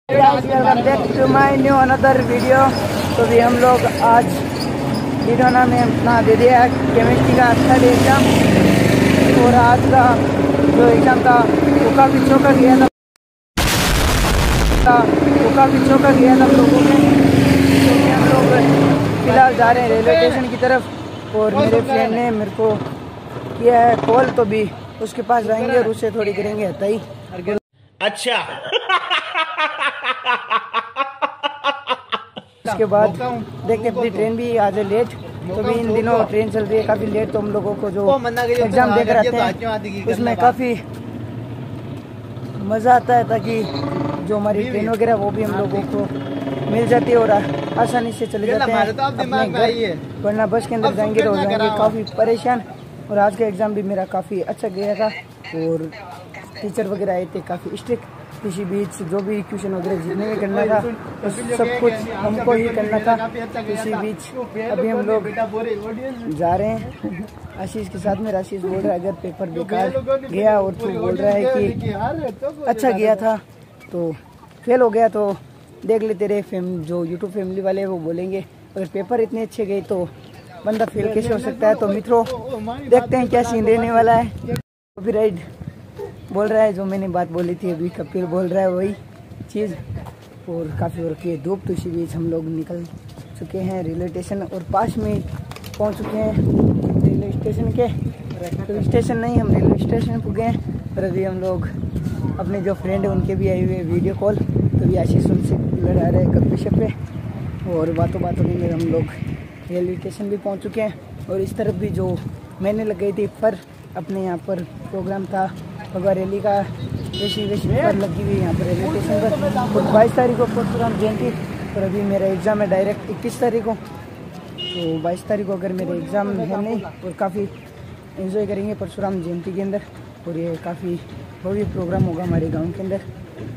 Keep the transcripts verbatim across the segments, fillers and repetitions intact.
Welcome back to my new another video. तो भी हम लोग आज वीडियोना में अपना दे दिया केमिस्ट्री का थर्ड एग्ज़ाम, और आज का जो एग्ज़ाम था वो काफ़ी चौका गया था वो काफ़ी चौका गया था लोगों में। तो हम लोग फिलहाल जा रहे हैं रेलवे स्टेशन की तरफ, और मेरे फ्रेंड ने मेरे को किया है कॉल, तो भी उसके पास जाएंगे और उससे थोड़ी करेंगे हताई। अच्छा उसके बाद देखते अपनी ट्रेन भी आ जाए लेट, तो भी इन दिनों ट्रेन चल रही है काफ़ी लेट। तो हम लोगों को जो एग्ज़ाम देकर आते हैं उसमें काफ़ी मज़ा आता है, ताकि जो हमारी ट्रेन वगैरह वो भी हम लोगों को मिल जाती है और आसानी से चले जाते हैं अपने घर, वरना बस के अंदर जाएंगे तो हो जाएंगे काफ़ी परेशान। और आज का एग्ज़ाम भी मेरा काफ़ी अच्छा गया था, और टीचर वगैरह आए थे काफ़ी स्ट्रिक्ट। किसी बीच जो भी क्वेश्चन वगैरह जितने भी करना था तो सब कुछ हमको ही करना था। किसी बीच अभी हम लोग जा रहे हैं आशीष के साथ में। आशीष बोल रहा है अगर पेपर बेकार गया और तू बोल रहा है कि अच्छा गया था तो फेल हो गया, तो देख ले तेरे फेम जो यूट्यूब फैमिली वाले वो बोलेंगे अगर पेपर इतने अच्छे गए तो बंदा फेल कैसे हो सकता है। तो मित्रों देखते हैं क्या सीन रहने वाला है। कॉपीराइट बोल रहा है जो मैंने बात बोली थी अभी, कपिल बोल रहा है वही चीज़। और काफ़ी हो रखी है धूप, तो इसी बीच हम लोग निकल चुके हैं रेलवे स्टेशन और पास में पहुंच चुके हैं रेलवे स्टेशन के। रेलवे स्टेशन नहीं, हम रेलवे स्टेशन पुगे हैं। और अभी हम लोग अपने जो फ्रेंड है उनके भी आए हुए वीडियो कॉल, तो भी आशीष उनसे लड़ा रहे गप्पे शप्पे, और बातों बातों में हम लोग रेलवे स्टेशन भी पहुँच चुके हैं। और इस तरफ भी जो मैंने लगाई थी पर अपने यहाँ पर प्रोग्राम था भगवा रैली का, वैसी वैसी पर लगी हुई यहाँ पर रेलवे स्टेशन पर। और बाईस तारीख को परशुराम जयंती, और अभी मेरा एग्ज़ाम है डायरेक्ट इक्कीस तारीख को। तो बाईस तारीख को अगर मेरा एग्ज़ाम है नहीं, और काफ़ी एंजॉय करेंगे परशुराम जयंती के अंदर, और ये काफ़ी भव्य प्रोग्राम होगा हमारे गाँव के अंदर।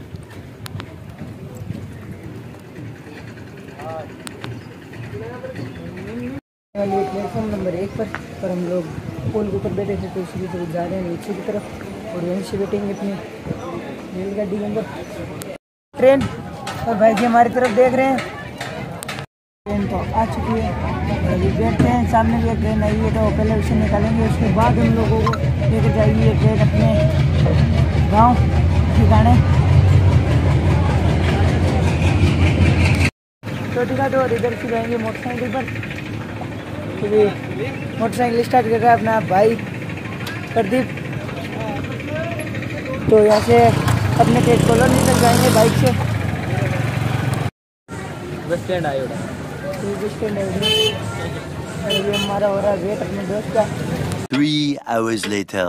प्लेटफॉर्म नंबर एक पर पर हम लोग पुल के ऊपर बैठे थे, तो इसलिए तो जा रहे हैं नीचे की तरफ, और वहीं से बैठेंगे अपनी रेलगाड़ी के अंदर। ट्रेन और भाई जी हमारी तरफ देख रहे हैं, ट्रेन तो आ चुकी है। अभी बैठते हैं, सामने भी एक ट्रेन आई है तो पहले उसे निकालेंगे, उसके बाद हम लोगों को लेकर जाएगी ये ट्रेन अपने गाँव ठिकाने। छोटी घाट और इधर से जाएंगे मोटरसाइकिल पर। तो भी मोटरसाइकिल स्टार्ट कर रहा है अपना भाई प्रदीप। तो यहाँ से अपने खेत कॉलोनी तक जाएंगे बाइक से। बस स्टैंड आए तो बस स्टैंड है, ये हमारा हो रहा है वेट अपने दोस्त का। Three hours later.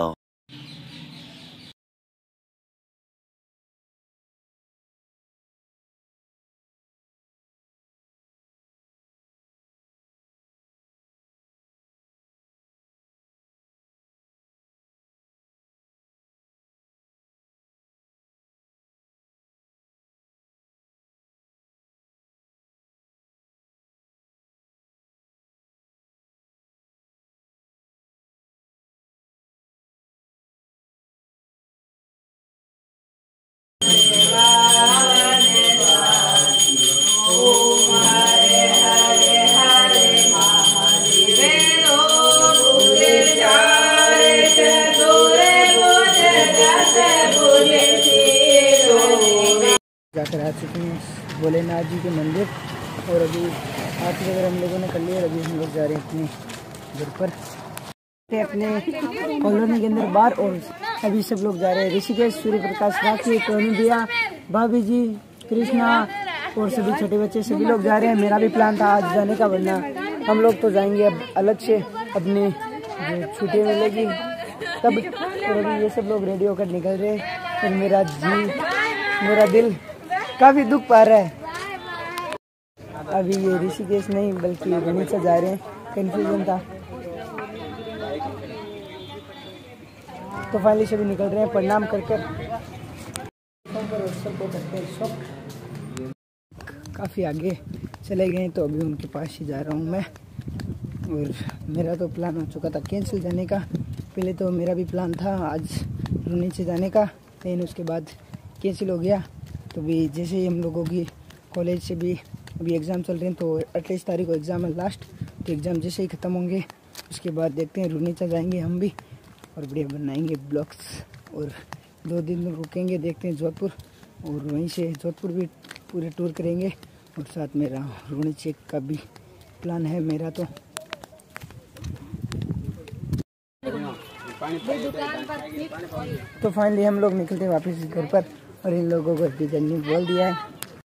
जाकर आ चुके हैं भोलेनाथ जी के मंदिर, और अभी आरती वगैरह हम लोगों ने कर लिया। अभी हम लोग जा रहे हैं अपने घर पर, अपने कॉलोनी के अंदर बाहर, और अभी सब लोग जा रहे हैं ऋषिकेश। सूर्य प्रकाश राखी, टोनी भैया, भाभी जी, कृष्णा और सभी छोटे बच्चे सभी लोग जा रहे हैं। मेरा भी प्लान था आज जाने का, वरना हम लोग तो जाएंगे अब अलग से अपनी जो छुट्टी मिलेगी तब। और अभी ये सब लोग रेडी होकर निकल रहे हैं, और मेरा जी मेरा दिल काफ़ी दुख पा रहा है। अभी ये ऋषिकेश नहीं बल्कि गणित से जा रहे हैं, कन्फ्यूजन था। तो फाइनली सभी निकल रहे हैं प्रणाम कर कर सबको करते हैं शॉप। काफ़ी आगे चले गए तो अभी उनके पास ही जा रहा हूँ मैं। और मेरा तो प्लान हो चुका था कैंसिल जाने का। पहले तो मेरा भी प्लान था आज नीचे जाने का, लेकिन उसके बाद कैंसिल हो गया। तो भी जैसे ही हम लोगों की कॉलेज से भी अभी एग्ज़ाम चल रहे हैं, तो अट्ठाईस तारीख को एग्ज़ाम है लास्ट। तो एग्ज़ाम जैसे ही ख़त्म होंगे उसके बाद देखते हैं रूनीचा जाएंगे हम भी और बढ़िया बनाएंगे ब्लॉग्स। और दो दिन रुकेंगे, देखते हैं जोधपुर, और वहीं से जोधपुर भी पूरे टूर करेंगे और साथ में रूनीचे का भी प्लान है मेरा। तो तो फाइनली हम लोग निकलते हैं वापस घर पर और इन लोगों को भी जल्दी बोल दिया है